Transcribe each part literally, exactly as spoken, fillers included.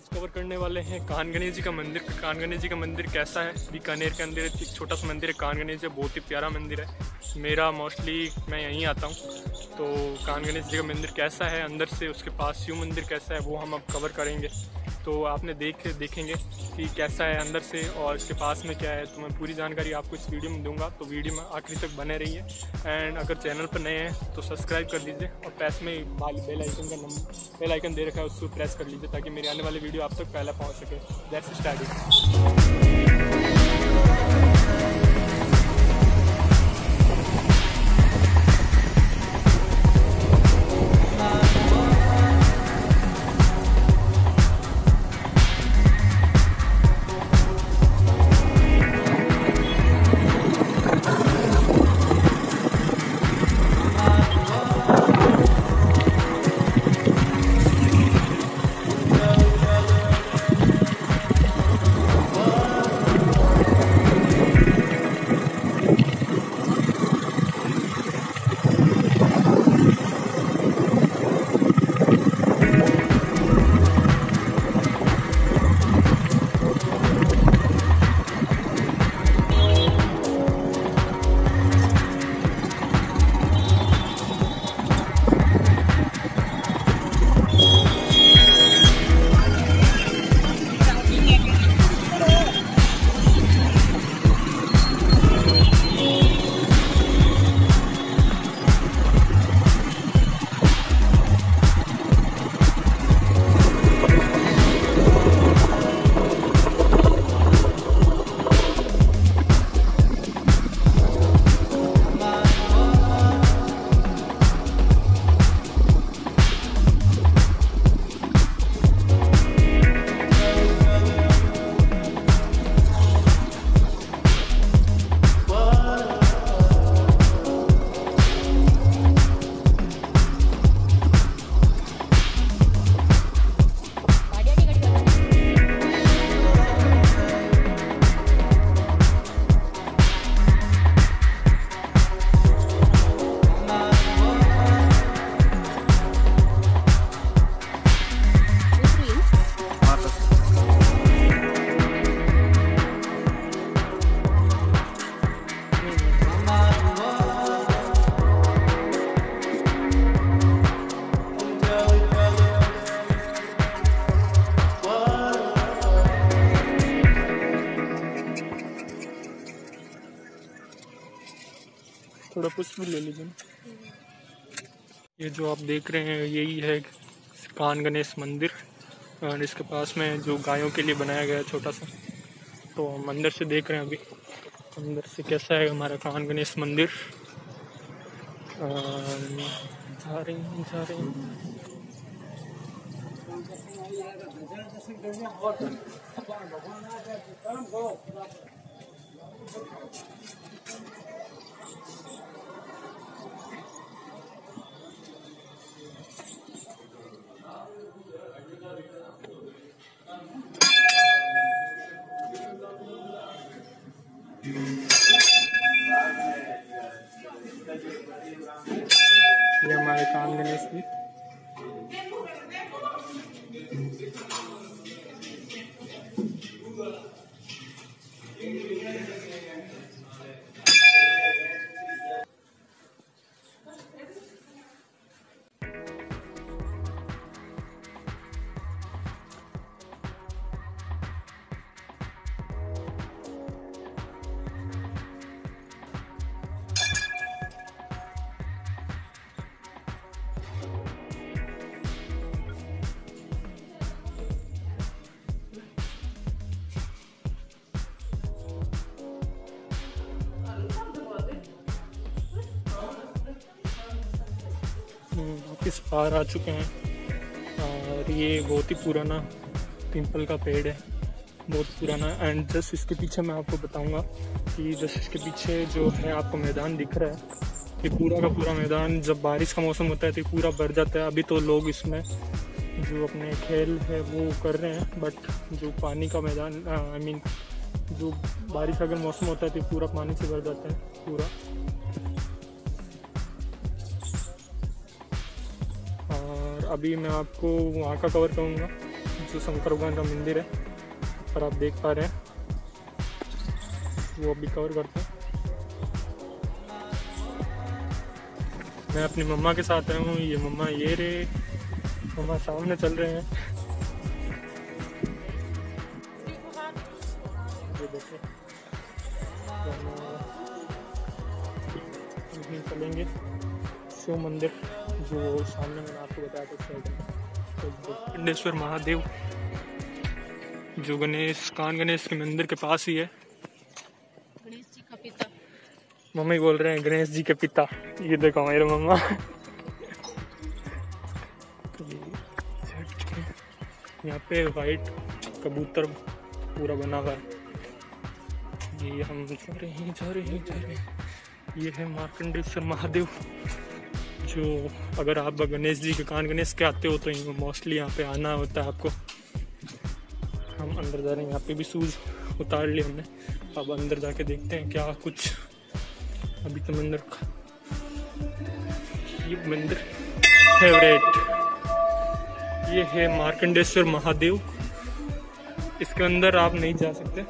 आज कवर करने वाले हैं कान गणेश जी का मंदिर। कान गणेश जी का मंदिर कैसा है, बीकानेर के अंदर एक छोटा सा मंदिर है कान गणेश जी, बहुत ही प्यारा मंदिर है। मेरा मोस्टली मैं यहीं आता हूँ, तो कान गणेश जी का मंदिर कैसा है अंदर से, उसके पास शिव मंदिर कैसा है, वो हम अब कवर करेंगे। तो आपने देख देखेंगे कि कैसा है अंदर से और इसके पास में क्या है, तो मैं पूरी जानकारी आपको इस वीडियो में दूंगा। तो वीडियो में आखिरी तक बने रहिए। एंड अगर चैनल पर नए हैं तो सब्सक्राइब कर लीजिए और पास में बेल आइकन का नंबर बेल आइकन दे रखा है, उसको प्रेस कर लीजिए ताकि मेरे आने वाले वीडियो आप तक पहले पहुंच सके। That's starting. थोड़ा पुष्प भी ले लीजिए। ये जो आप देख रहे हैं यही है कान गणेश मंदिर, और इसके पास में जो गायों के लिए बनाया गया है छोटा सा। तो हम अंदर से देख रहे हैं अभी अंदर से कैसा है हमारा कान गणेश मंदिर। जा रहे हैं जा रहे हैं ये हमारे कान गणेश जी। वापिस पार आ चुके हैं और ये बहुत ही पुराना पीपल का पेड़ है, बहुत पुराना। एंड जस्ट इसके पीछे मैं आपको बताऊंगा कि जस्ट इसके पीछे जो है आपको मैदान दिख रहा है, ये पूरा का पूरा मैदान जब बारिश का मौसम होता है तो पूरा भर जाता है। अभी तो लोग इसमें जो अपने खेल है वो कर रहे हैं, बट जो पानी का मैदान आई मीन जो बारिश अगर मौसम होता है तो पूरा पानी से भर जाता है पूरा। और अभी मैं आपको वहाँ का कवर करूँगा जो शंकर भगवान का मंदिर है, और आप देख पा रहे हैं वो अभी कवर करते हैं। मैं अपनी मम्मा के साथ आया हूँ। ये मम्मा ये रे, मम्मा सामने चल रहे हैं। ये देखो हम चलेंगे शिव मंदिर जो सामने मैंने आपको बताया था साइड में, पिंडेश्वर महादेव जो गणेश कान गणेश के मंदिर के पास ही है। गणेश जी का पिता, मम्मी बोल रहे हैं गणेश जी के पिता। ये देखो मेरे मम्मा। यहाँ पे वाइट कबूतर पूरा बना हुआ है। ये हम जा रहे हैं जा रहे हैं जा रहे हैं ये है मार्कंडेश्वर महादेव, जो अगर आप गणेश जी के कान गणेश के आते हो तो मोस्टली यहाँ पे आना होता है आपको। हम अंदर जा रहे हैं, यहाँ पे भी शूज उतार लिए हमने। अब अंदर जाके देखते हैं क्या कुछ। अभी तो मंदिर ये मंदिर फेवरेट ये है मार्कंडेश्वर महादेव। इसके अंदर आप नहीं जा सकते।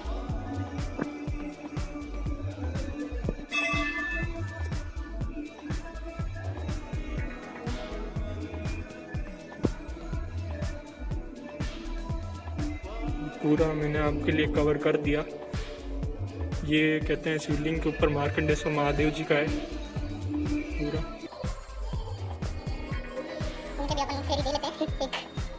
पूरा मैंने आपके लिए कवर कर दिया। ये कहते हैं शिवलिंग के ऊपर मार्कंडेश्वर महादेव जी का है पूरा। उनके भी अपन फेरी दे लेते हैं एक।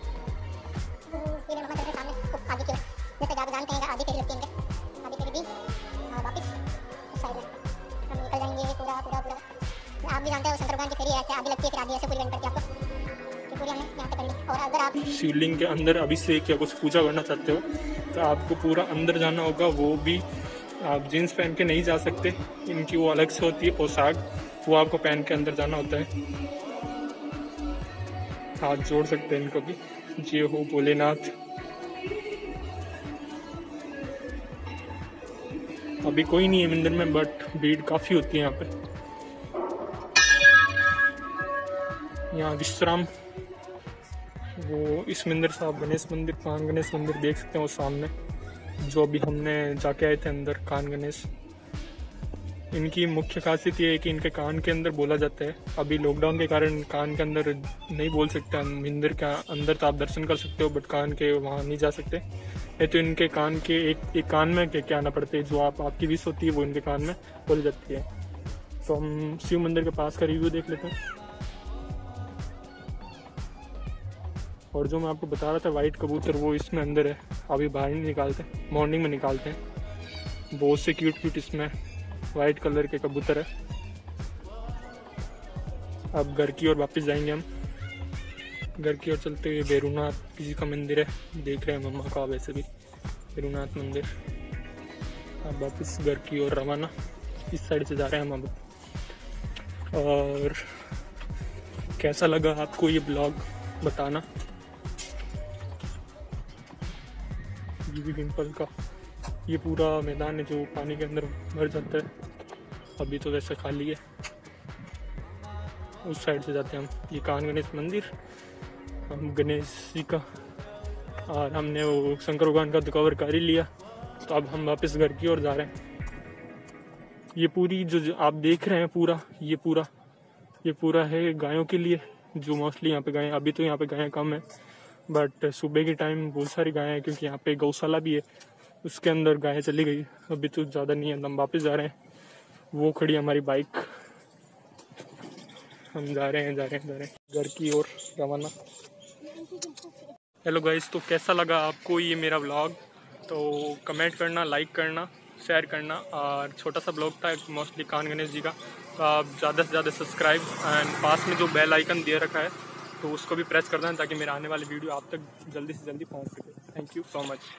ये मम्मा चलते सामने आगे की ओर, जैसे आप जानते हैं आधी फेरी लगती है इनके, आधी फेरी दी और वापस उस साइड में हम निकल जाएंगे पूरा पूरा पूरा। आप भी जानते हो शंकर भगवान की फेरी ऐसे आधी लगती है, फिर आधी ऐसे पूरी रन करके आपको पूरी हमने यहाँ पे कर ली। और अगर आप शिवलिंग के अंदर अभिषेक या कुछ पूजा करना चाहते हो तो आपको पूरा अंदर जाना होगा। वो भी आप जीन्स पहन के नहीं जा सकते, इनकी वो अलग से होती है पोशाक, वो आपको पहन के अंदर जाना होता है। हाथ जोड़ सकते हैं इनको भी। जय हो भोलेनाथ। अभी कोई नहीं है मंदिर में, बट भीड़ काफी होती है यहाँ पे। यहाँ विश्राम वो इस मंदिर से आप गणेश मंदिर कान गणेश मंदिर देख सकते हैं वो सामने, जो अभी हमने जाके आए थे अंदर कान गणेश। इनकी मुख्य खासियत ये है कि इनके कान के अंदर बोला जाता है। अभी लॉकडाउन के कारण कान के अंदर नहीं बोल सकते। मंदिर के अंदर तो आप दर्शन कर सकते हो, बट कान के वहाँ नहीं जा सकते। नहीं तो इनके कान के एक एक कान में क्या आना पड़ते हैं, जो आप आपकी विश होती है वो इनके कान में बोली जाती है। तो हम शिव मंदिर के पास का रिव्यू देख लेते हैं। और जो मैं आपको बता रहा था वाइट कबूतर, वो इसमें अंदर है, अभी बाहर नहीं निकालते, मॉर्निंग में निकालते हैं। बहुत से क्यूट क्यूट इसमें वाइट कलर के कबूतर है। अब घर की ओर वापस जाएंगे हम। घर की ओर चलते हुए भैरवनाथ किसी का मंदिर है, देख रहे हैं मम्मा का वैसे भी भैरवनाथ मंदिर। अब वापस घर की ओर रवाना, इस साइड से जा रहे हैं हम अब। और कैसा लगा आपको ये ब्लॉग बताना। ये भी पिंपल का ये पूरा मैदान है जो पानी के अंदर भर जाता है। अभी तो वैसे खाली है। उस साइड से जाते हैं हम। ये कान गणेश मंदिर, हम गणेश जी का, और हमने वो शंकर भगवान का तो कवर कर ही लिया। तो अब हम वापस घर की ओर जा रहे हैं। ये पूरी जो, जो आप देख रहे हैं पूरा ये पूरा ये पूरा है गायों के लिए, जो मोस्टली यहाँ पे गायें। अभी तो यहाँ पे गायें कम है, बट सुबह के टाइम बहुत सारी गायें हैं, क्योंकि यहाँ पे गौशाला भी है, उसके अंदर गायें चली गई। अभी तो ज़्यादा नहीं है, हम वापस जा रहे हैं। वो खड़ी हमारी बाइक, हम जा रहे हैं जा रहे हैं जा रहे हैं घर की ओर रवाना। हेलो गाइस, तो कैसा लगा आपको ये मेरा व्लॉग? तो कमेंट करना, लाइक करना, शेयर करना। और छोटा सा ब्लॉग था मोस्टली कान गणेश जी का। तो आप ज़्यादा से ज़्यादा सब्सक्राइब एंड पास में जो बेल आइकन दे रखा है तो उसको भी प्रेस कर देना, ताकि मेरा आने वाली वीडियो आप तक जल्दी से जल्दी पहुंच सके। Thank you so much.